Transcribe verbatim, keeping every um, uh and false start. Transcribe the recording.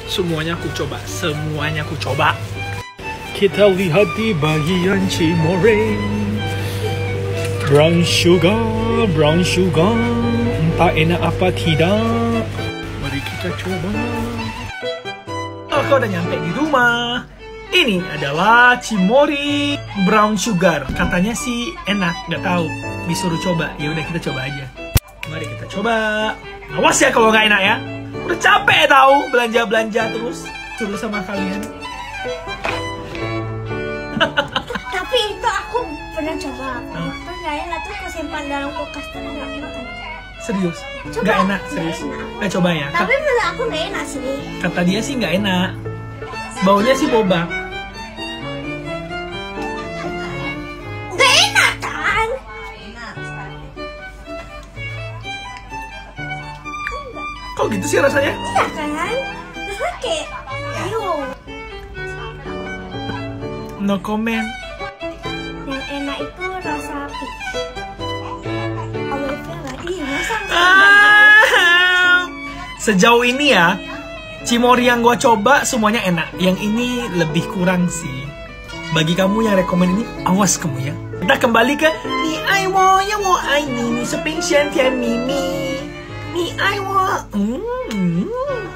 Semuanya aku coba, semuanya aku coba. Kita lihat di bagian Cimory. Brown sugar, brown sugar, entah enak apa tidak. Mari kita coba. Aku udah nyampe di rumah. Ini adalah Cimory brown sugar. Katanya sih enak, nggak tahu. Disuruh coba, ya udah kita coba aja. Mari kita coba. Awas ya kalau nggak enak ya. Udah capek tahu belanja-belanja terus terus sama kalian. Tapi itu aku pernah coba. Hmm. Terus nggak enak, terus aku simpan dalam kulkas terus nggak makan. Serius? Coba. Nggak enak, serius. Eh coba ya. Tapi menurut aku nggak enak sih. Kata dia sih nggak enak. Baunya sih boba. Nggak enak kan? Kok gitu sih rasanya? Iya kan? Terus kayak, ayo. No comment. Yang enak itu rasa peach. Olive vera, iya rasa. Ah, sejauh ini ya, Cimory yang gua coba semuanya enak. Yang ini lebih kurang sih. Bagi kamu yang rekomen ini, awas kamu ya. Kita kembali ke Ni ai wo ya wo ai ni ni seping xian tian mi mi. Ni ai wo. Hmm.